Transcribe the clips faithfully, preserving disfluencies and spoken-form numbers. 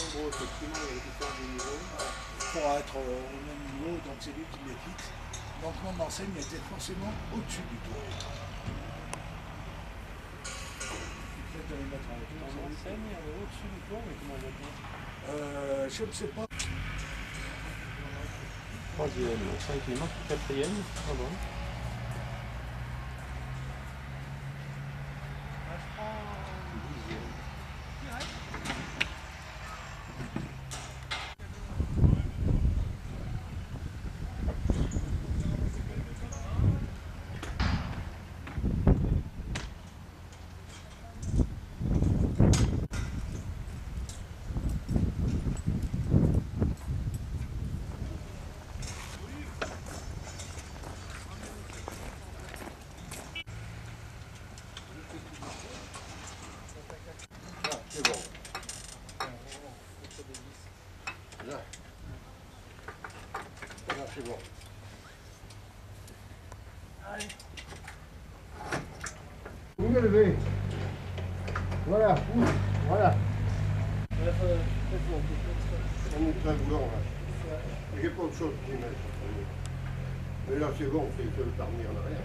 gros, effectivement, il y a une histoire de niveau. Pour être au même niveau, donc c'est lui qui les fixe. Donc mon enseigne était forcément au-dessus du toit. Ton enseigne, elle est au-dessus du toit, mais comment elle va euh, Je ne sais pas. Troisième, cinquième, quatrième, ah bon. C'est bon. Là. Là, c'est bon. Allez. Vous me levez. Voilà, pousse. Voilà. On est très blanc là. J'ai pas autre chose qui met. Mais là c'est bon, on fait que le parmi en arrière.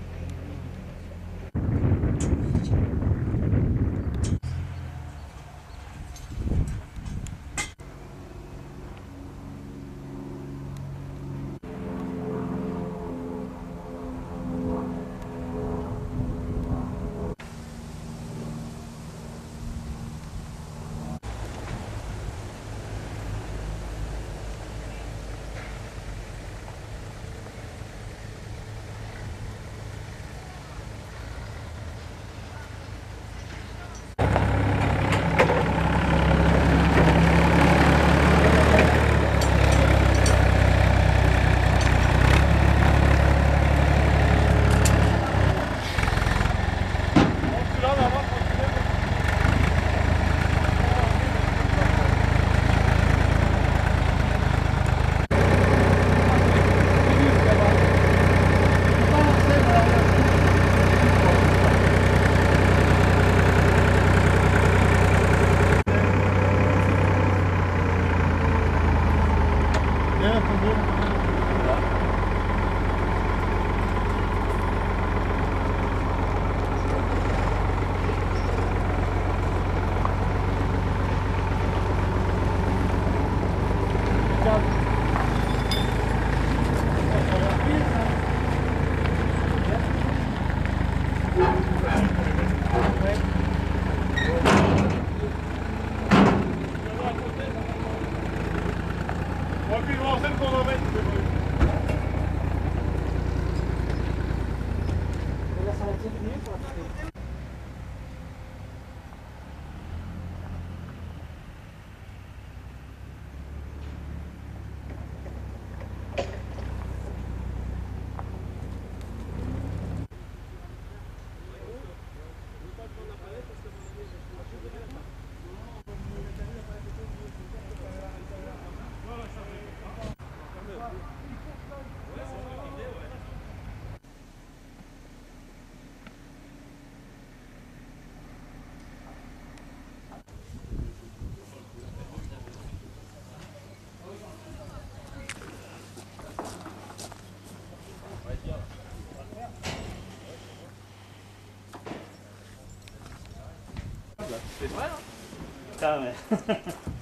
C'est vrai, hein? Putain, mais.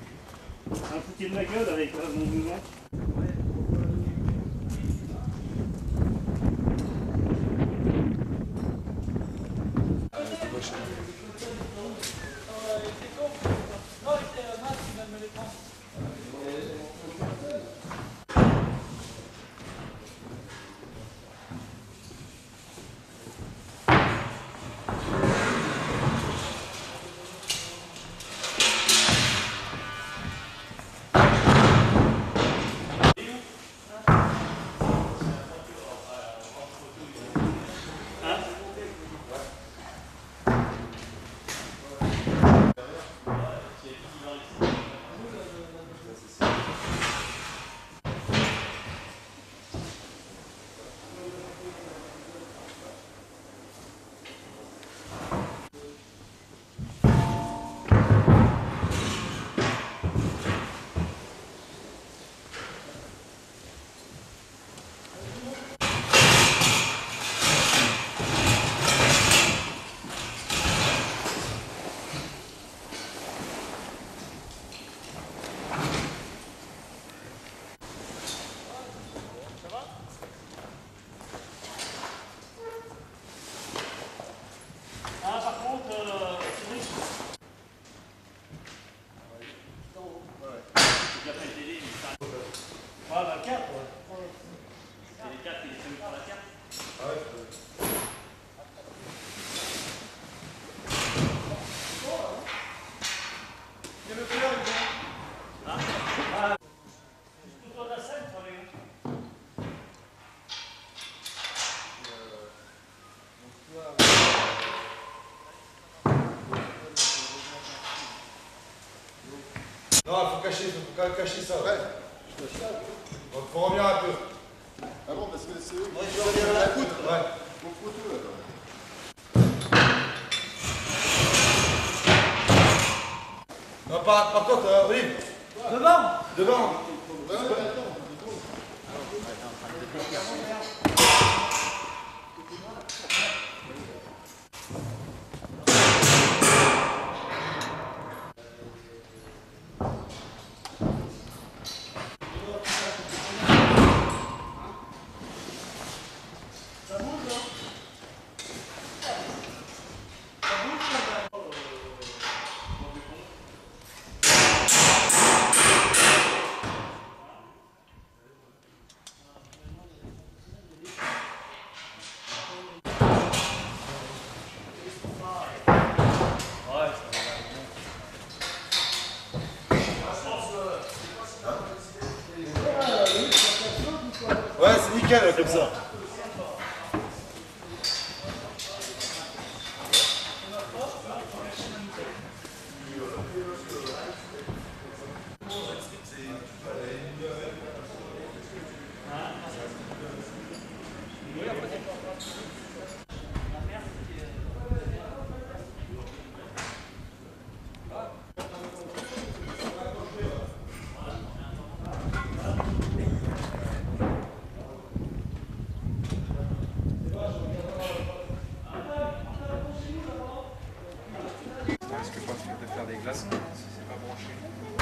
Un foutu de ma gueule avec euh, mon mouvement. Non, il faut cacher, faut quand même cacher ça. Ouais. Donc faut revenir un peu. Ah bon, parce que c'est eux qui vont revenir la poutre. Ouais. Mon photo là. Non, par, par contre, euh, Olive. Devant. Devant. Ouais, ouais, attends. Ouais, c'est nickel comme ça. Parce que quand tu peux faire des glaces, c'est pas branché.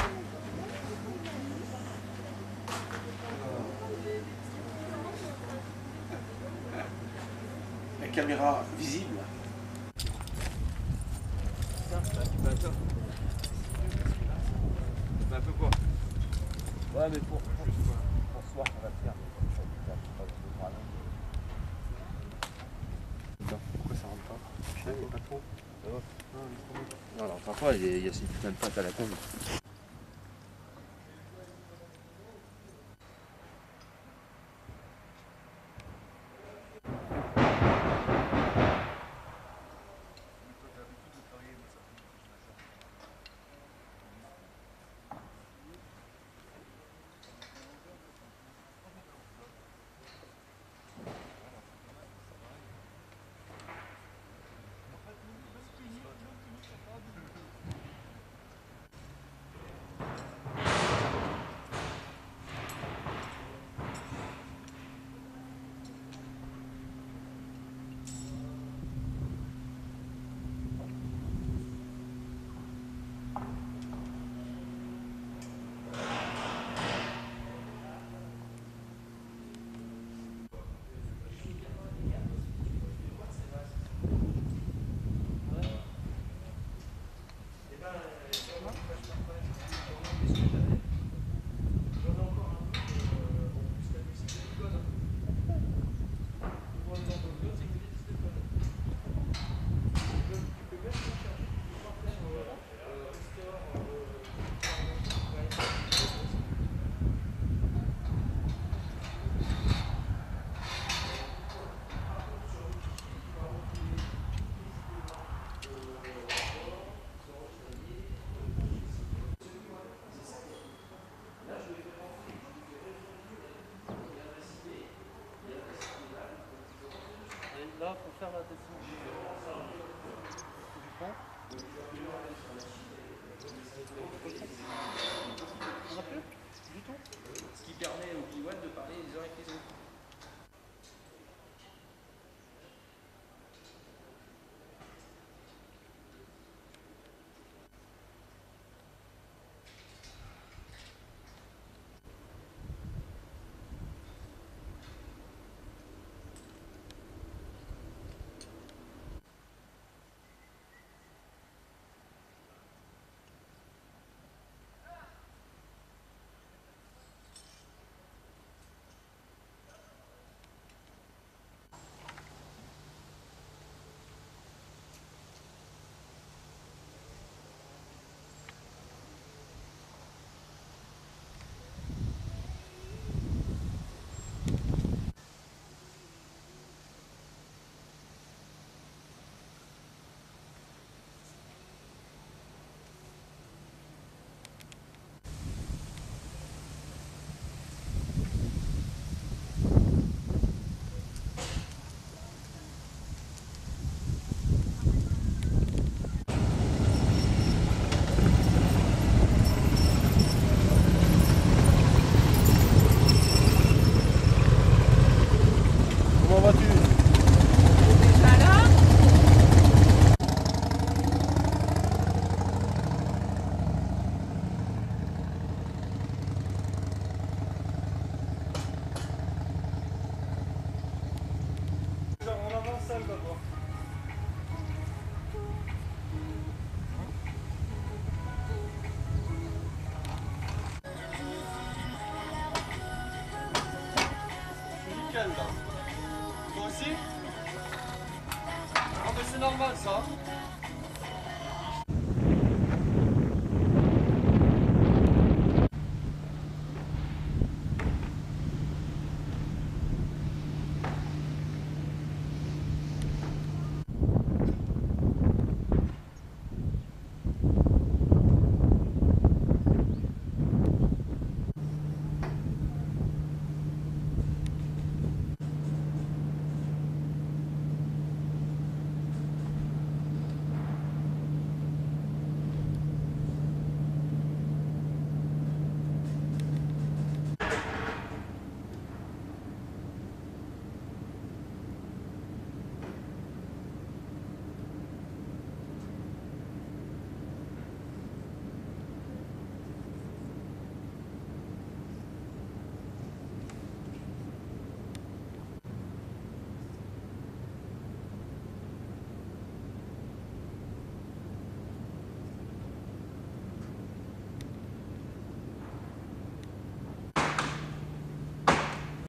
La caméra visible. Un peu quoi? Ouais, mais pour, pour, pour ce soir, on va le faire. Pourquoi ça rentre pas? Je sais pas trop. Non, alors parfois, il y a, il y a ces putains de pâtes à la con. nickel là. Toi aussi? Ah mais c'est normal ça.